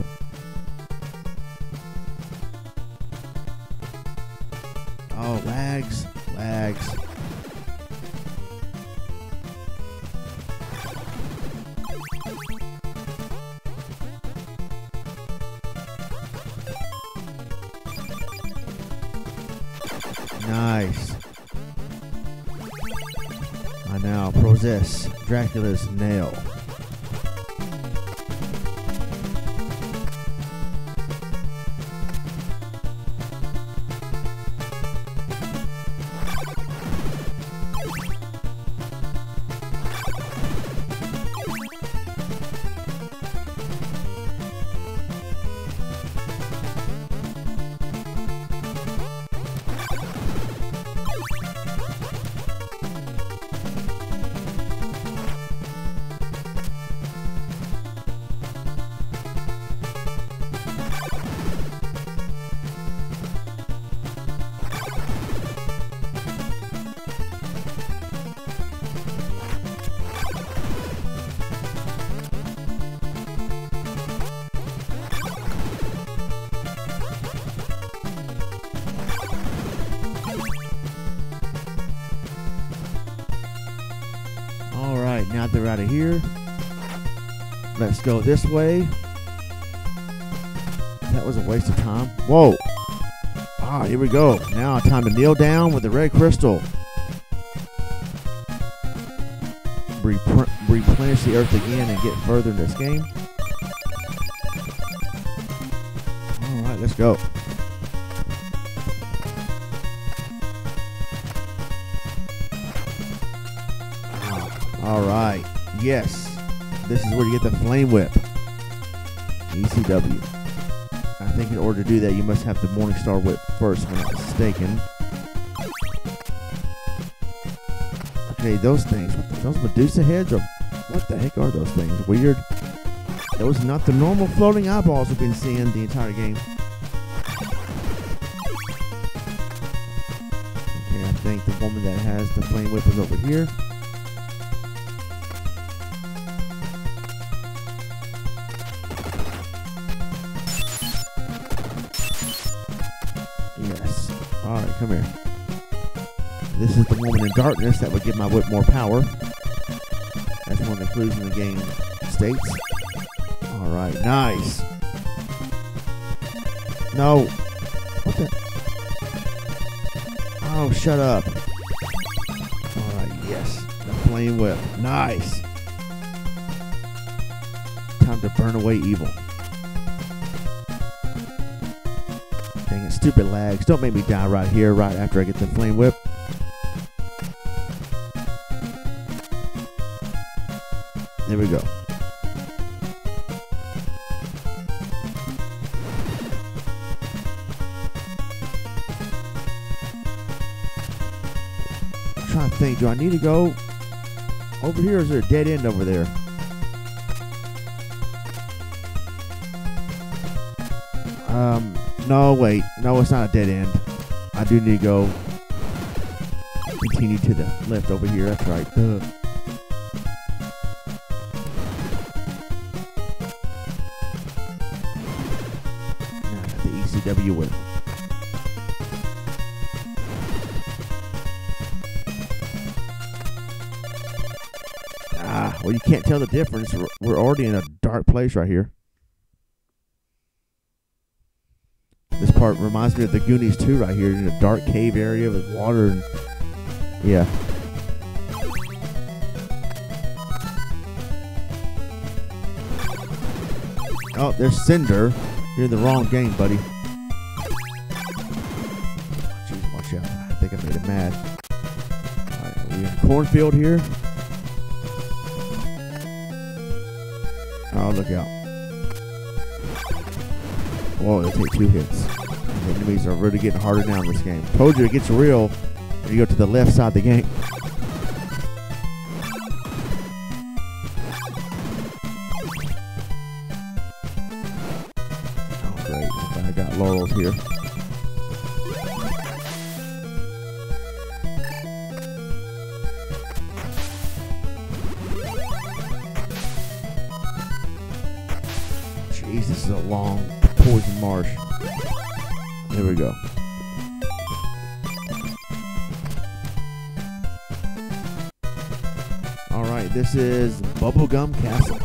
Oh, lags, lags. Nice. I now possess Dracula's nail. Alright, now they're out of here. Let's go this way. That was a waste of time. Whoa. Ah, here we go. Now time to kneel down with the red crystal. Repre replenish the earth again and get further in this game. Alright, let's go. Alright, yes. This is where you get the flame whip. E C W. I think in order to do that, you must have the Morningstar whip first, if I'm not mistaken. Okay, those things. Those Medusa heads are. What the heck are those things? Weird. Those are not the normal floating eyeballs we've been seeing the entire game. Okay, I think the woman that has the flame whip is over here. Yes. Alright, come here. This is the woman in darkness that would give my whip more power. That's one of the clues in the game states. Alright, nice. No. What the? Oh, shut up. Alright, yes. The flame whip. Nice. Time to burn away evil. Dang it, stupid lags. Don't make me die right here, right after I get the flame whip. There we go. I'm trying to think, do I need to go over here or is there a dead end over there? Um, no, wait. No, it's not a dead end. I do need to go continue to the left over here. That's right. Duh. W whip. Ah, well, you can't tell the difference. We're, we're already in a dark place right here. This part reminds me of the Goonies too, right here in a dark cave area with water and yeah. Oh, there's Cinder. You're in the wrong game, buddy. Jeez, watch out. I think I made him mad. Alright, are we in the cornfield here? Oh, look out. Whoa, they take two hits. The enemies are really getting harder now in this game. Told you it gets real when you go to the left side of the game. Oh, great. I got laurels here. Jeez, this is a long poison marsh. There we go. Alright, this is Bubblegum Castle.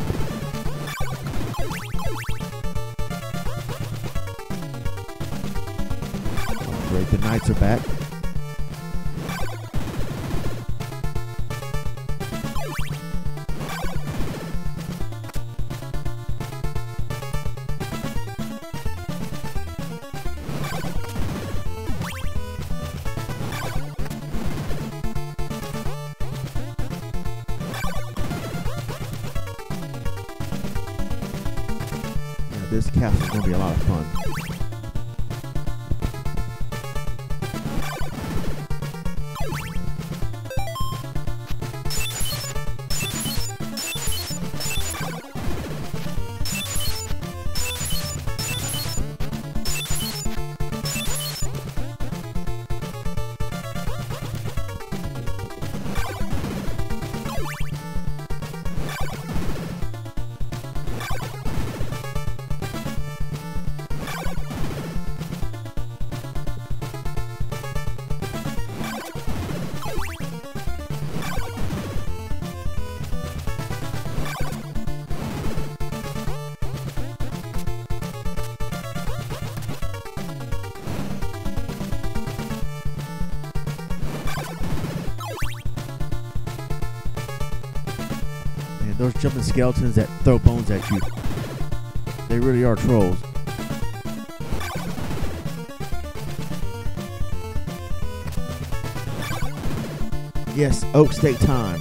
Great, the knights are back. This castle is going to be a lot of fun. Those jumping skeletons that throw bones at you, they really are trolls. Yes, Oak Steak time.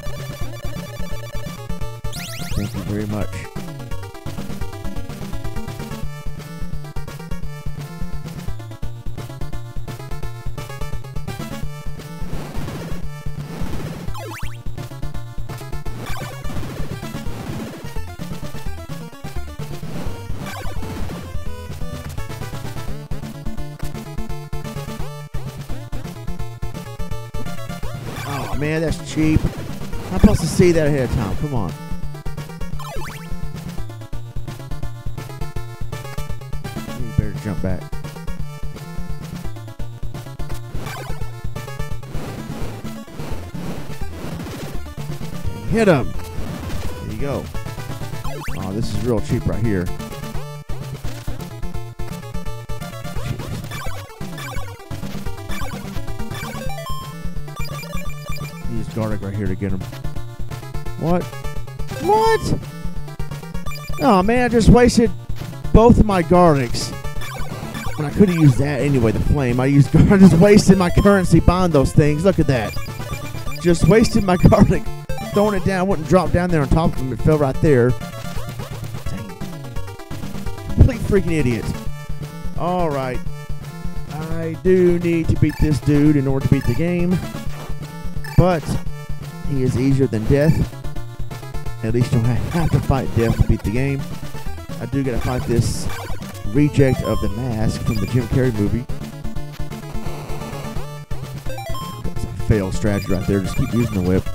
Thank you very much. Man, that's cheap. I'm supposed to see that ahead of time. Come on. You better jump back. Hit him. There you go. Oh, this is real cheap right here. Garlic right here to get him. What? What? Oh man, I just wasted both of my garlics. And I could have used that anyway, the flame. I used I just wasted my currency buying those things. Look at that. Just wasted my garlic. Throwing it down, wouldn't drop down there on top of him. It fell right there. Dang. Complete freaking idiot. Alright. I do need to beat this dude in order to beat the game. But he is easier than death. At least you don't have to fight death to beat the game. I do gotta fight this reject of the mask from the Jim Carrey movie. That's a failed strategy right there. Just keep using the whip.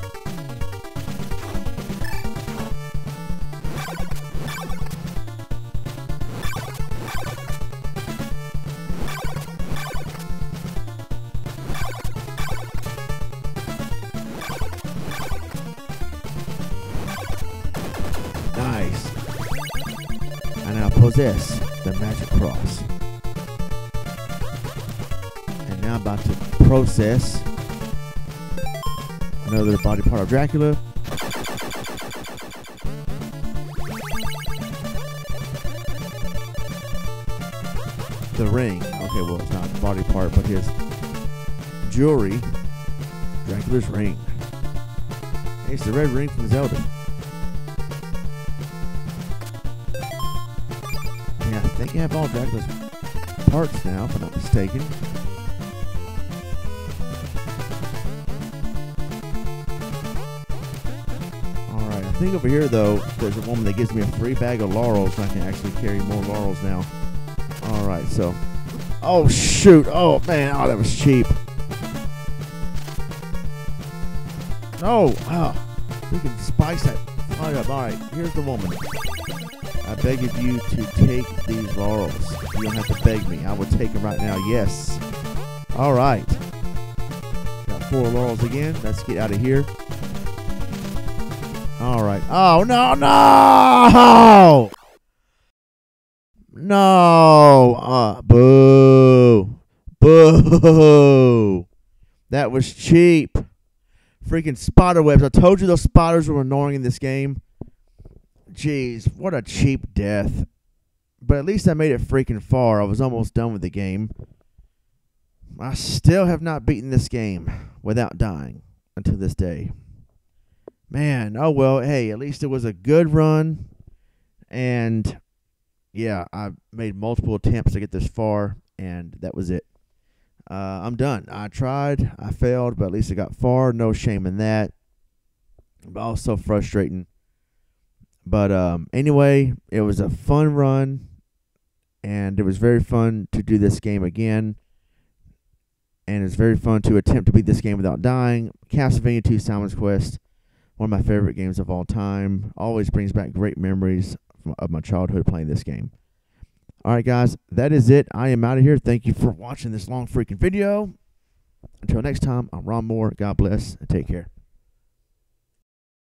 Nice. I now possess the magic cross. And now I'm about to process another body part of Dracula. The ring. Okay, well, it's not the body part, but his jewelry. Dracula's ring. Hey, it's the red ring from Zelda. Yeah, I think I have all Dracula's parts now, if I'm not mistaken. Alright, I think over here, though, there's a woman that gives me a free bag of laurels, so I can actually carry more laurels now. Alright, so. Oh, shoot. Oh, man. Oh, that was cheap. No. Oh, we can spice that All right, all right. Here's the woman. I beg of you to take these laurels. You don't have to beg me. I will take them right now. Yes. All right. Got four laurels again. Let's get out of here. All right. Oh, no, no! No. Uh, boo. Boo. That was cheap. Freaking spider webs. I told you those spiders were annoying in this game. Jeez, what a cheap death. But at least I made it freaking far. I was almost done with the game. I still have not beaten this game without dying until this day. Man, oh well, hey, at least it was a good run. And, yeah, I made multiple attempts to get this far, and that was it. Uh, I'm done. I tried. I failed, but at least I got far. No shame in that. But also frustrating. But um, anyway, it was a fun run, and it was very fun to do this game again. And it's very fun to attempt to beat this game without dying. Castlevania two Simon's Quest, one of my favorite games of all time. Always brings back great memories of my childhood playing this game. All right, guys, that is it. I am out of here. Thank you for watching this long freaking video. Until next time, I'm Ron Moore. God bless, and take care.